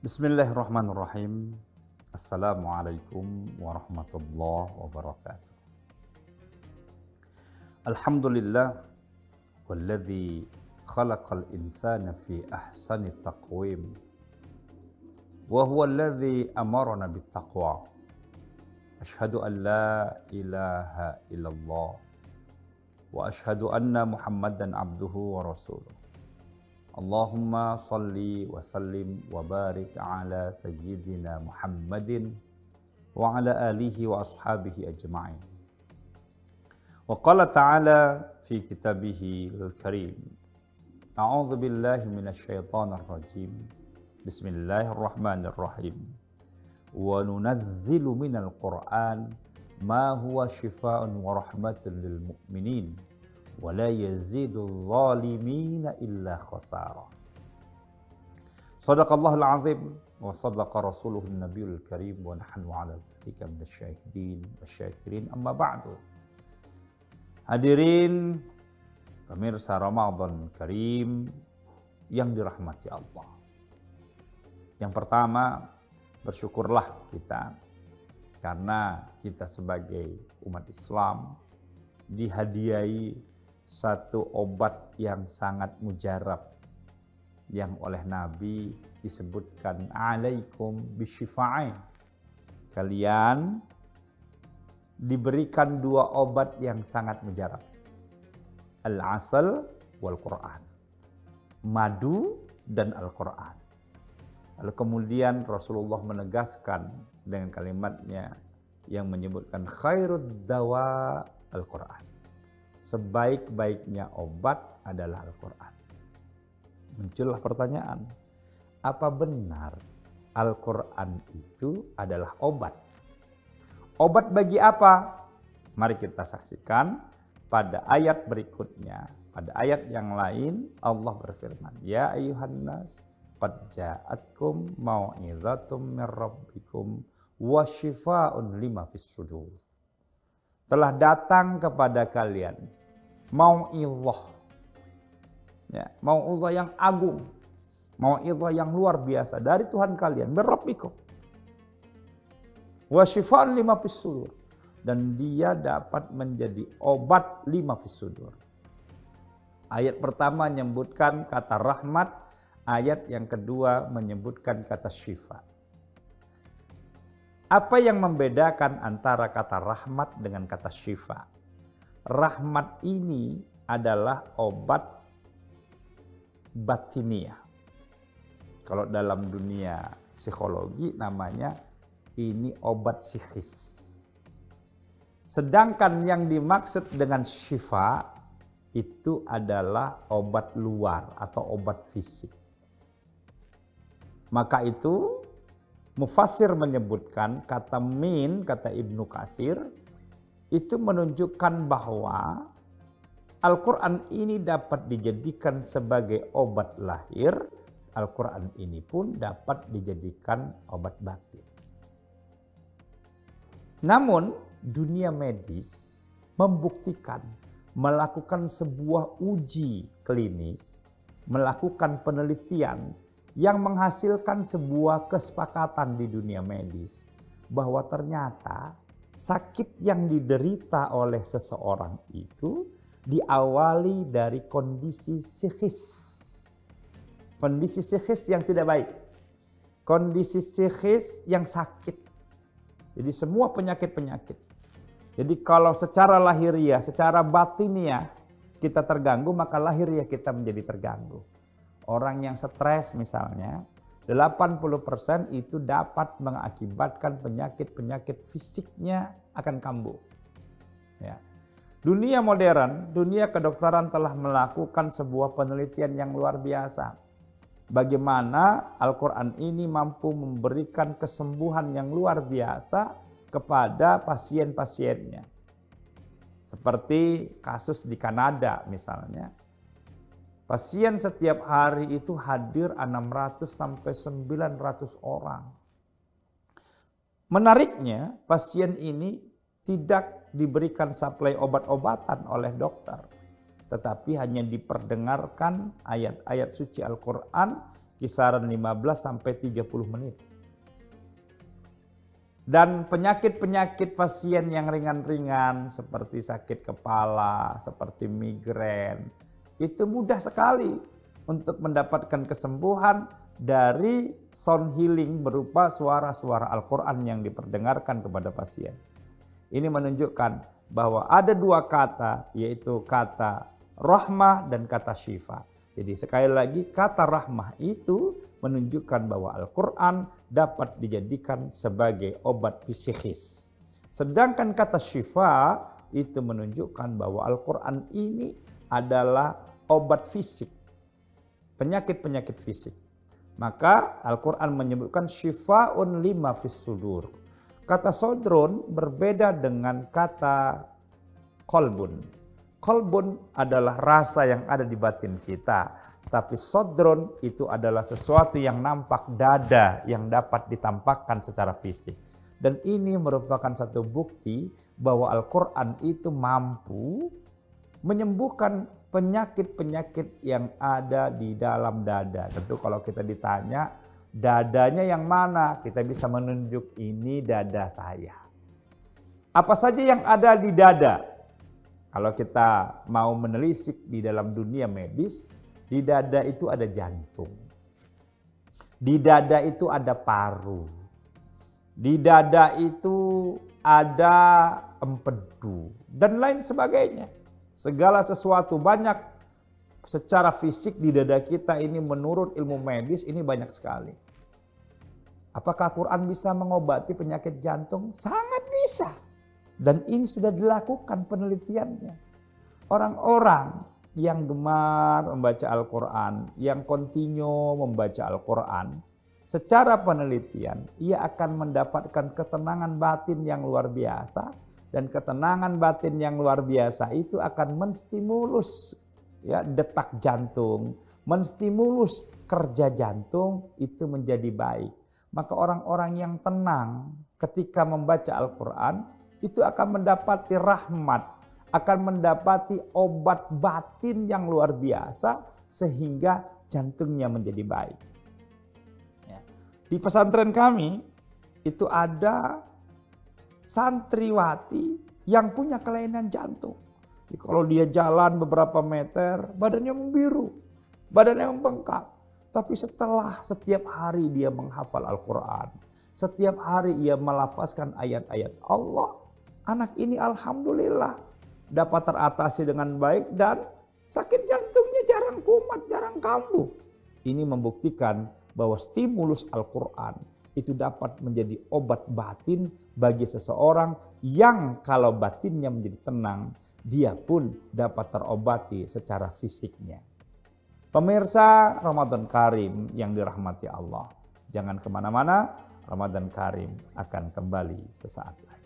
Bismillahirrahmanirrahim. Assalamualaikum warahmatullahi wabarakatuh. Alhamdulillah walladzi khalaqal insana fi ahsani taqwim wa huwa alladzi amarna bittaqwa. Asyhadu an la ilaha illallah wa asyhadu anna Muhammadan abduhu wa rasuluh. Allahumma salli wa sallim wa barik ala sayyidina Muhammadin wa ala alihi wa ashabihi ajma'in. Wa qala ta'ala fi kitabihi al-karim. A'udzu billahi minasy syaithanir rajim. Bismillahirrahmanirrahim. Wa nunazzilu minal Qur'an ma huwa shifaa'un wa rahmatun lil mu'minin. Wala yazidu zalimina illa khasara. Sadaqallahul azim wa sadaqa rasuluhun nabiyul karim wa nahnu ala dzalika minasyahidin wasyakirin, amma ba'du. Hadirin pemirsa Ramadan Karim yang dirahmati Allah. Yang pertama, bersyukurlah kita karena kita sebagai umat Islam dihadiahi satu obat yang sangat mujarab yang oleh Nabi disebutkan alaikum bisyifa'in. Kalian diberikan dua obat yang sangat mujarab. Al-asal wal Qur'an. Madu dan Al-Qur'an. Lalu kemudian Rasulullah menegaskan dengan kalimatnya yang menyebutkan khairud dawa Al-Qur'an. Sebaik-baiknya obat adalah Al-Quran. Muncullah pertanyaan, apa benar Al-Quran itu adalah obat? Obat bagi apa? Mari kita saksikan pada ayat berikutnya. Pada ayat yang lain Allah berfirman, Ya ayuhan nas, qad ja'atkum mau'izatum min rabbikum wa shifaa'un lima fis sudur. Telah datang kepada kalian mau'izah, ya, mau'izah yang agung, mau'izah yang luar biasa dari Tuhan kalian, berrabbikum, wa syifaan lima fis sudur, dan dia dapat menjadi obat lima fis sudur. Ayat pertama menyebutkan kata rahmat, ayat yang kedua menyebutkan kata syifa. Apa yang membedakan antara kata rahmat dengan kata syifa? Rahmat ini adalah obat batiniah. Kalau dalam dunia psikologi namanya ini obat psikis. Sedangkan yang dimaksud dengan syifa itu adalah obat luar atau obat fisik. Maka itu Mufassir menyebutkan kata min, kata Ibnu Katsir, itu menunjukkan bahwa Al-Quran ini dapat dijadikan sebagai obat lahir, Al-Quran ini pun dapat dijadikan obat batin. Namun dunia medis membuktikan, melakukan sebuah uji klinis, melakukan penelitian yang menghasilkan sebuah kesepakatan di dunia medis bahwa ternyata sakit yang diderita oleh seseorang itu diawali dari kondisi psikis. Kondisi psikis yang tidak baik. Kondisi psikis yang sakit. Jadi semua penyakit-penyakit. Jadi kalau secara lahiriah, secara batiniah kita terganggu, maka lahiriah kita menjadi terganggu. Orang yang stres misalnya, 80% itu dapat mengakibatkan penyakit-penyakit fisiknya akan kambuh. Ya. Dunia modern, dunia kedokteran telah melakukan sebuah penelitian yang luar biasa. Bagaimana Al-Quran ini mampu memberikan kesembuhan yang luar biasa kepada pasien-pasiennya. Seperti kasus di Kanada misalnya. Pasien setiap hari itu hadir 600 sampai 900 orang. Menariknya, pasien ini tidak diberikan suplai obat-obatan oleh dokter, tetapi hanya diperdengarkan ayat-ayat suci Al-Quran kisaran 15 sampai 30 menit. Dan penyakit-penyakit pasien yang ringan-ringan seperti sakit kepala, seperti migrain, itu mudah sekali untuk mendapatkan kesembuhan dari sound healing berupa suara-suara Al-Quran yang diperdengarkan kepada pasien. Ini menunjukkan bahwa ada dua kata, yaitu kata rahmah dan kata syifa. Jadi sekali lagi kata rahmah itu menunjukkan bahwa Al-Quran dapat dijadikan sebagai obat psikis. Sedangkan kata syifa itu menunjukkan bahwa Al-Quran ini adalah obat fisik. Penyakit-penyakit fisik. Maka Al-Quran menyebutkan syifa'un lima fis sudur. Kata sodron berbeda dengan kata kolbun. Kolbun adalah rasa yang ada di batin kita. Tapi sodron itu adalah sesuatu yang nampak, dada yang dapat ditampakkan secara fisik. Dan ini merupakan satu bukti bahwa Al-Quran itu mampu menyembuhkan penyakit-penyakit yang ada di dalam dada. Tentu kalau kita ditanya dadanya yang mana, kita bisa menunjuk ini dada saya. Apa saja yang ada di dada? Kalau kita mau menelisik di dalam dunia medis, di dada itu ada jantung. Di dada itu ada paru. Di dada itu ada empedu dan lain sebagainya. Segala sesuatu banyak secara fisik di dada kita ini menurut ilmu medis ini banyak sekali. Apakah Quran bisa mengobati penyakit jantung? Sangat bisa. Dan ini sudah dilakukan penelitiannya. Orang-orang yang gemar membaca Al-Quran, yang kontinu membaca Al-Quran, secara penelitian ia akan mendapatkan ketenangan batin yang luar biasa. Dan ketenangan batin yang luar biasa itu akan menstimulus ya, detak jantung, menstimulus kerja jantung itu menjadi baik. Maka orang-orang yang tenang ketika membaca Al-Quran itu akan mendapati rahmat, akan mendapati obat batin yang luar biasa sehingga jantungnya menjadi baik. Ya. Di pesantren kami itu ada santriwati yang punya kelainan jantung. Jadi kalau dia jalan beberapa meter, badannya membiru, badannya membengkak. Tapi setelah setiap hari dia menghafal Al-Quran, setiap hari ia melafazkan ayat-ayat Allah, anak ini alhamdulillah dapat teratasi dengan baik dan sakit jantungnya jarang kumat, jarang kambuh. Ini membuktikan bahwa stimulus Al-Quran itu dapat menjadi obat batin bagi seseorang yang kalau batinnya menjadi tenang, dia pun dapat terobati secara fisiknya. Pemirsa Ramadan Karim yang dirahmati Allah, jangan kemana-mana, Ramadan Karim akan kembali sesaat lagi.